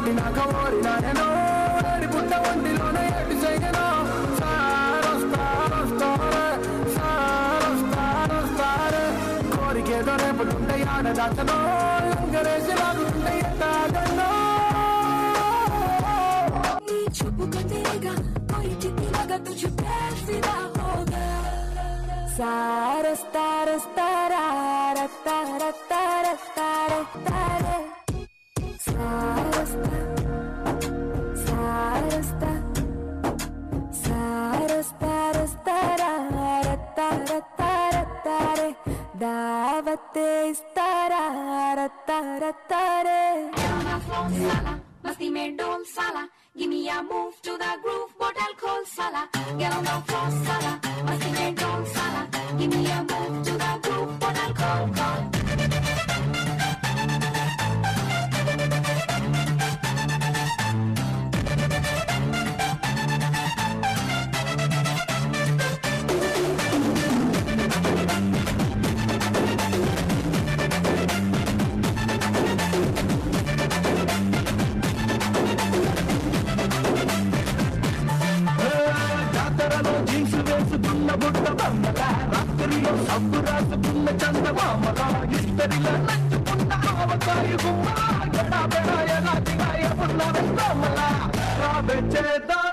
పుట్టినాక ఓడినాడేనో ఏడి పుట్ట ఒంటిలోనే ఏడు చేయను సారొస్తారే కోరికేదో రేపుతుంటే ఆడదాచనో లంగరేసి లాగుతుంటే ఎట్టాగనో చూపు కందేగా कोई चिट्ठी लगा तुझ पे फिदा होगा सारस्ता रस्ता रत्ता रत्ता रत्ता रत्ता रे सारस्ता सारस्ता सारस्ता रस्ता रत्ता रत्ता रत्ता रे दावते इस्तारा रत्ता रत्ता रे Masti mein dol sala, give me a move to the groove, what I'll call sala. Get on the floor sala, masti mein dol sala, give me a move to the groove, what I'll call. బుట్ట బొమ్మల రాత్రిలో సబ్బు రాసుకున్న చందమామల ఇస్తరిలో నంచుకున్న ఆవకాయ గుమ్మ గడా బెడాయ నాటిగాయ పుల్ల వెన్నమల రాబెచ్చేదా